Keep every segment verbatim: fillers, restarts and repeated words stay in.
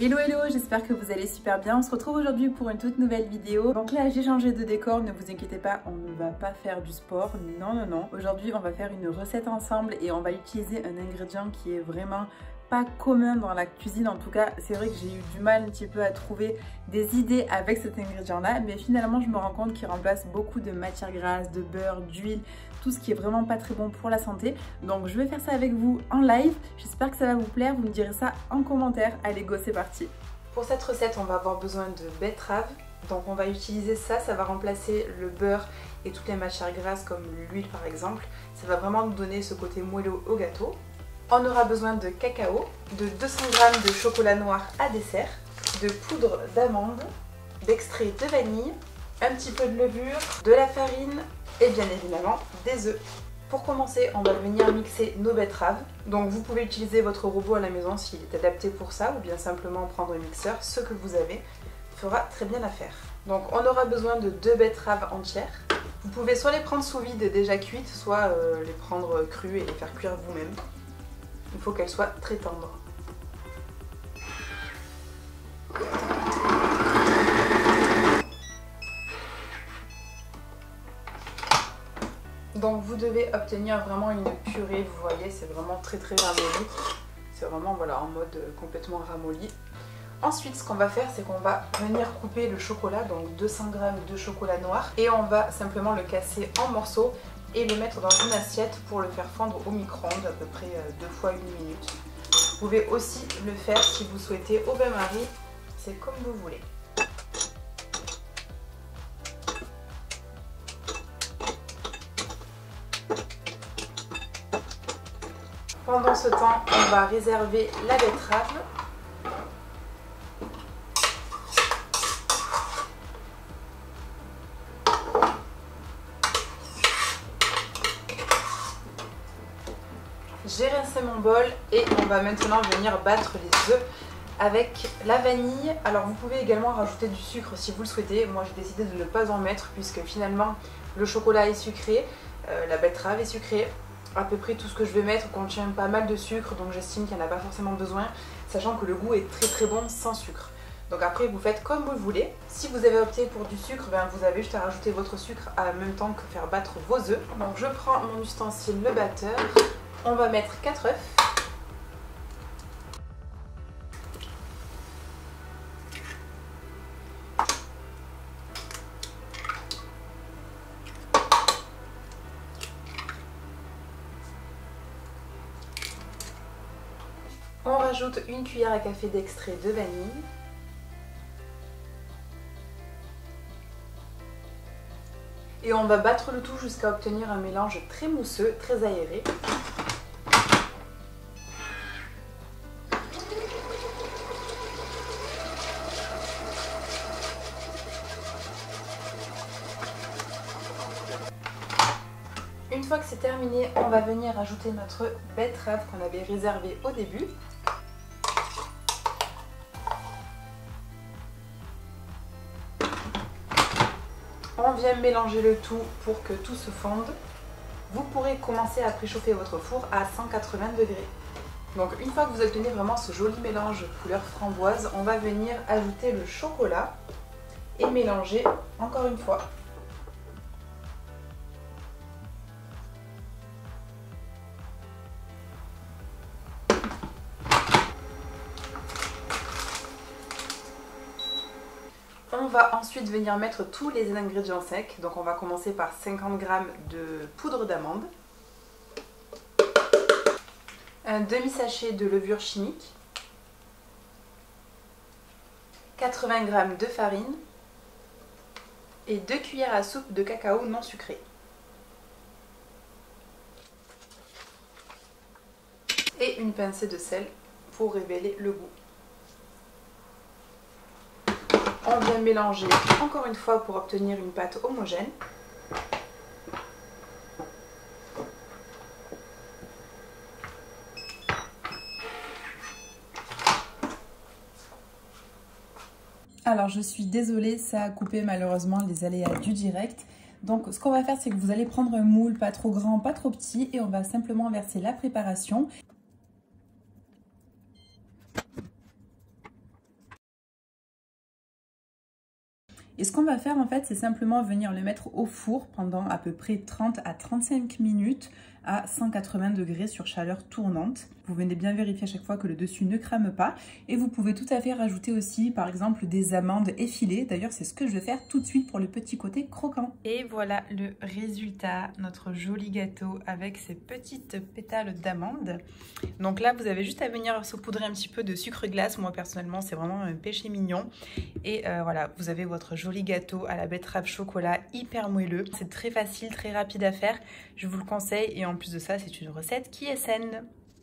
Hello hello, j'espère que vous allez super bien. On se retrouve aujourd'hui pour une toute nouvelle vidéo. Donc là j'ai changé de décor, ne vous inquiétez pas, on ne va pas faire du sport, non non non. Aujourd'hui on va faire une recette ensemble et on va utiliser un ingrédient qui est vraiment pas commun dans la cuisine. En tout cas c'est vrai que j'ai eu du mal un petit peu à trouver des idées avec cet ingrédient là, mais finalement je me rends compte qu'il remplace beaucoup de matières grasses, de beurre, d'huile, tout ce qui est vraiment pas très bon pour la santé. Donc je vais faire ça avec vous en live, j'espère que ça va vous plaire, vous me direz ça en commentaire. Allez go, c'est parti. Pour cette recette on va avoir besoin de betterave, donc on va utiliser ça, ça va remplacer le beurre et toutes les matières grasses comme l'huile par exemple. Ça va vraiment nous donner ce côté moelleux au gâteau. On aura besoin de cacao, de deux cents grammes de chocolat noir à dessert, de poudre d'amande, d'extrait de vanille, un petit peu de levure, de la farine et bien évidemment des œufs. Pour commencer, on va venir mixer nos betteraves. Donc vous pouvez utiliser votre robot à la maison s'il est adapté pour ça, ou bien simplement prendre un mixeur, ce que vous avez fera très bien l'affaire. Donc on aura besoin de deux betteraves entières. Vous pouvez soit les prendre sous vide déjà cuites, soit euh, les prendre crues et les faire cuire vous-même. Il faut qu'elles soient très tendres. Donc vous devez obtenir vraiment une purée, vous voyez, c'est vraiment très très ramolli. C'est vraiment voilà, en mode complètement ramolli. Ensuite, ce qu'on va faire, c'est qu'on va venir couper le chocolat, donc deux cents grammes de chocolat noir, et on va simplement le casser en morceaux et le mettre dans une assiette pour le faire fondre au micro-ondes à peu près deux fois une minute. Vous pouvez aussi le faire si vous souhaitez au bain-marie, c'est comme vous voulez. Pendant ce temps, on va réserver la betterave. J'ai rincé mon bol et on va maintenant venir battre les œufs avec la vanille. Alors vous pouvez également rajouter du sucre si vous le souhaitez. Moi j'ai décidé de ne pas en mettre puisque finalement le chocolat est sucré, euh, la betterave est sucrée. À peu près tout ce que je vais mettre contient pas mal de sucre, donc j'estime qu'il n'y en a pas forcément besoin, sachant que le goût est très très bon sans sucre. Donc après vous faites comme vous le voulez. Si vous avez opté pour du sucre, ben vous avez juste à rajouter votre sucre en même temps que faire battre vos œufs. Donc je prends mon ustensile, le batteur. On va mettre quatre œufs. On rajoute une cuillère à café d'extrait de vanille. Et on va battre le tout jusqu'à obtenir un mélange très mousseux, très aéré. Une fois que c'est terminé, on va venir ajouter notre betterave qu'on avait réservée au début. On vient mélanger le tout pour que tout se fonde. Vous pourrez commencer à préchauffer votre four à cent quatre-vingts degrés. Donc une fois que vous obtenez vraiment ce joli mélange couleur framboise, on va venir ajouter le chocolat et mélanger encore une fois. On va ensuite venir mettre tous les ingrédients secs. Donc on va commencer par cinquante grammes de poudre d'amande, un demi-sachet de levure chimique, quatre-vingts grammes de farine et deux cuillères à soupe de cacao non sucré. Et une pincée de sel pour révéler le goût. On vient mélanger encore une fois pour obtenir une pâte homogène. Alors je suis désolée, ça a coupé malheureusement les aléas du direct. Donc ce qu'on va faire, c'est que vous allez prendre un moule pas trop grand, pas trop petit, et on va simplement verser la préparation. Et ce qu'on va faire en fait, c'est simplement venir le mettre au four pendant à peu près trente à trente-cinq minutes à cent quatre-vingts degrés sur chaleur tournante. Vous venez bien vérifier à chaque fois que le dessus ne crame pas. Et vous pouvez tout à fait rajouter aussi par exemple des amandes effilées. D'ailleurs, c'est ce que je vais faire tout de suite pour le petit côté croquant. Et voilà le résultat, notre joli gâteau avec ces petites pétales d'amandes. Donc là, vous avez juste à venir saupoudrer un petit peu de sucre glace. Moi personnellement, c'est vraiment un péché mignon. Et euh, voilà, vous avez votre joli gâteau à la betterave chocolat hyper moelleux. C'est très facile, très rapide à faire. Je vous le conseille et en plus de ça, c'est une recette qui est saine.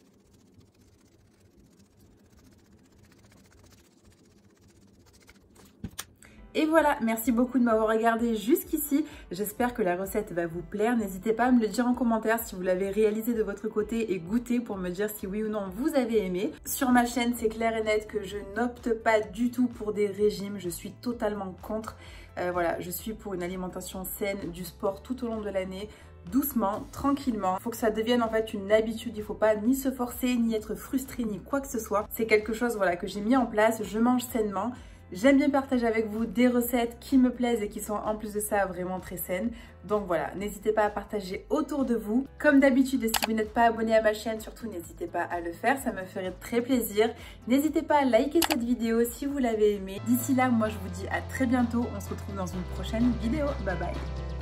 Et voilà, merci beaucoup de m'avoir regardé jusqu'ici. J'espère que la recette va vous plaire. N'hésitez pas à me le dire en commentaire si vous l'avez réalisé de votre côté et goûté pour me dire si oui ou non vous avez aimé. Sur ma chaîne, c'est clair et net que je n'opte pas du tout pour des régimes. Je suis totalement contre. Euh, voilà, je suis pour une alimentation saine, du sport tout au long de l'année. Doucement, tranquillement. Il faut que ça devienne en fait une habitude. Il ne faut pas ni se forcer, ni être frustré, ni quoi que ce soit. C'est quelque chose voilà, que j'ai mis en place. Je mange sainement. J'aime bien partager avec vous des recettes qui me plaisent et qui sont en plus de ça vraiment très saines. Donc voilà, n'hésitez pas à partager autour de vous. Comme d'habitude, si vous n'êtes pas abonné à ma chaîne, surtout n'hésitez pas à le faire, ça me ferait très plaisir. N'hésitez pas à liker cette vidéo si vous l'avez aimée. D'ici là, moi je vous dis à très bientôt. On se retrouve dans une prochaine vidéo. Bye bye.